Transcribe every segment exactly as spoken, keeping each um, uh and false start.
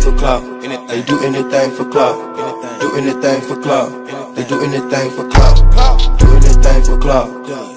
for clout. They do anything for clout. Do anything for clout. They do anything for clout. Do anything for clout.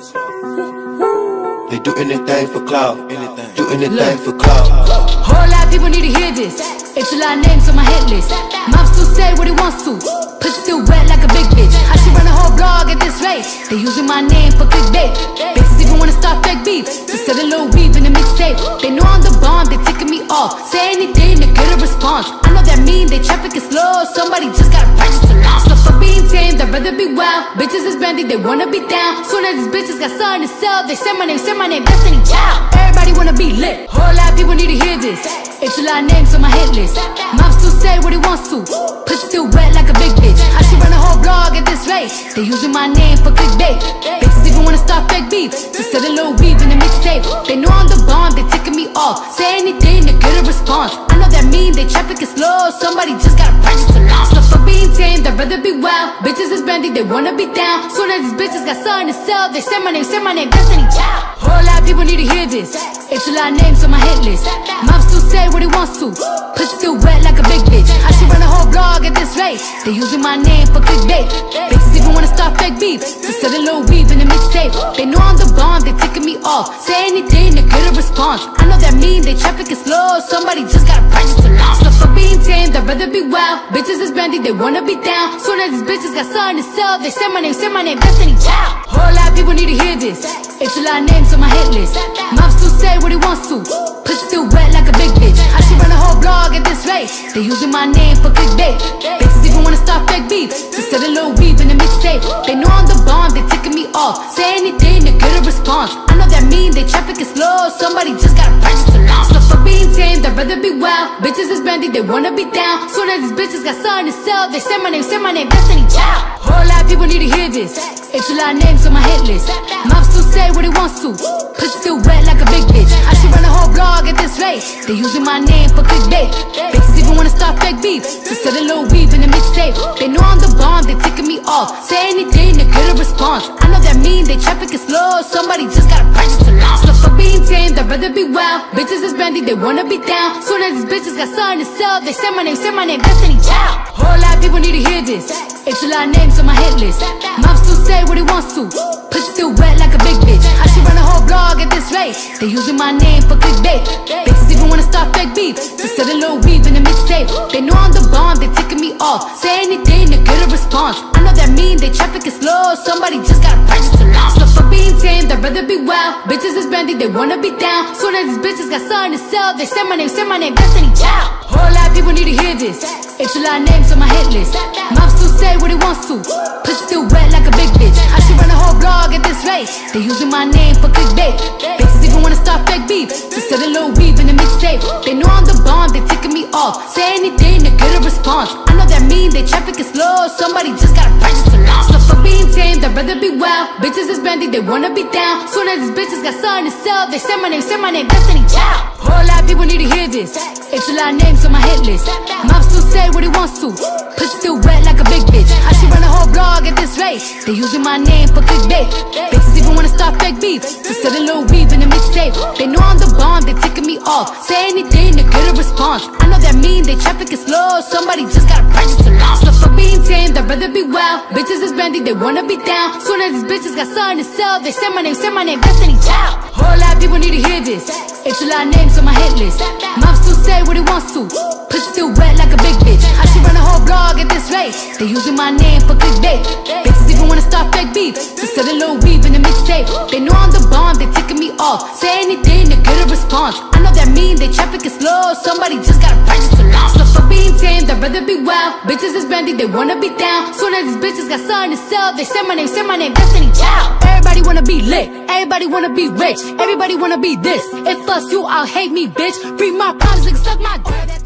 They do anything for clout. Do anything for clout. Whole lot of people need to hear this. It's a lot of names on my hit list. Mouth still say what he wants to. Pussy still wet like a big bitch. I should run a whole blog at this rate. They using my name for clickbait. Bitches even wanna start fake beef. Just set a little weave in the mixtape. They know I'm the bomb, they ticking me off. Say anything to get a response. I know that mean they traffic is slow. Somebody just gotta practice to launch. So for being tame, they'd rather be wild. Bitches is bendy, they wanna be down. Soon as these bitches got something to sell, they say my name, say my name, Destiny Child. Everybody wanna be lit. Whole lot of people need to hear this. It's a lot of names on my hit list. Mouth still say what he wants to. Pussy still wet like a big bitch. I should run a whole blog at this rate. They using my name for clickbait. Bitches even wanna start fake beef. Just set a little weave in the mixtape. They know I'm the bomb, they ticking me off. Say anything to get a response. I know that mean they traffic is slow. Somebody just gotta practice to launch. So for being tame, they'd rather be wild. Bitches is bendy, they wanna be down. Soon as these bitches got something to sell, they say my name, say my name, Destiny Child. Whole lot of people need to hear this. It's a lot of names on my hit list. Mouth still say what he wants to. Pussy still wet like a big bitch. I should run a whole blog at this rate. They using my name for clickbait. Bitches even wanna start fake beef. Just set a little weave in the mixtape. They know I'm the bomb, they ticking me off. Say anything to get a response. I know that mean they traffic is slow. Somebody just gotta practice to launch. So for being tame, they'd rather be wild. Bitches is bendy, they wanna be down. Soon as these bitches got something to sell, they say my name, say my name, Destiny Child. Whole lot of people need to hear this. It's a lot of names on my hit list. Mouth still say what he wants to. Pussy still wet like a big bitch. I should run a whole blog at this rate. They using my name for clickbait. Bitches even wanna start fake beef. Just set a little weave in the mixtape. They know I'm the bomb, they ticking me off. Say anything to get a response. I know that mean they traffic is slow. Somebody just gotta practice to launch. So for being tame, they'd rather be wild. Bitches is bendy, they wanna be down. Soon as these bitches got something to sell, they say my name, say my name, Destiny Child. Whole lot of people need to hear this. It's a lot of names on my hit list. Mouth still say what he wants to. Pussy still wet like a big bitch. I should run a whole blog at this rate. They using my name for clickbait. Bitches even wanna start fake beef. Just set a little weave in the mixtape. They know I'm the bomb, they ticking me off. Say anything to get a response. I know that mean they traffic is slow. Somebody just gotta practice to launch. So for being tame, they'd rather be wild. Bitches is bendy, they wanna be down. Soon as these bitches got something to sell, they say my name, say my name, Destiny Child. Whole lot of people need to hear this. It's a lot of names on my hit list. Mouth still say what he wants to. Pussy still wet like a big bitch. I should run a whole blog at this rate. They using my name for clickbait. Bitches even wanna start fake beef. Just set a little weave in the mixtape. They know I'm the bomb, they ticking me off. Say anything to get a response. I know that mean they traffic is slow. Somebody just gotta practice to launch. So for being tame, they'd rather be wild. Bitches is bendy, they wanna be down. Soon as these bitches got something to sell, they say my name, say my name, Destiny Child. Whole lot of people need to hear this. It's a lot of names on my hit list. Mouth still say what he wants to. Pussy still wet like a big bitch. I should run a whole blog at this rate. They using my name for clickbait. Bitches even wanna start fake beef. Just set a little weave in the mixtape. They know I'm the bomb, they ticking me off. Say anything to get a response. I know that mean they traffic is slow. Somebody just gotta practice to launch. So for being tame, they'd rather be wild. Bitches is bendy, they wanna be down. Soon as these bitches got something to sell, they say my name, say my name, Destiny Child. Whole lot of people need to hear this. It's a lot of names on my hit list. Mouth still say what he wants to. Pussy still wet like a big bitch. I should run a whole blog at this rate. They using my name for clickbait. Bitches even wanna start fake beef. Just set a little weave in the mixtape. They know I'm the bomb, they ticking me off. Say anything to get a response. I know that mean they traffic is slow. Somebody just gotta practice to launch. So for being tame, they'd rather be wild. Bitches is bendy, they wanna be down. Soon as these bitches got something to sell, they say my name, say my name, Destiny Child. Whole lot of people need to hear this. It's a lot of names on my hit list. Mouth still say what he wants to. Pussy still wet like a big bitch. I should run a whole blog at this rate. They using my name for clickbait. Bitches even wanna start fake beef. Just set a little weave in the mixtape. They know I'm the bomb, they ticking me off. Say anything to get a response. I know that mean they traffic is slow. Somebody just gotta practice to launch. So for being tame, they'd rather be wild. Bitches is bendy, they wanna be down. Soon as these bitches got something to sell, they say my name, say my name, Destiny Child. Everybody wanna be lit, everybody wanna be rich, everybody wanna be this. If us you, I'll hate me, bitch. Free my problems and suck my dick.